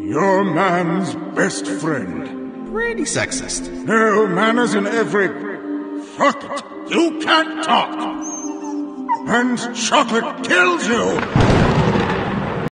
You're man's best friend. Pretty sexist. No, manners in every... Fuck it. You can't talk. And chocolate kills you.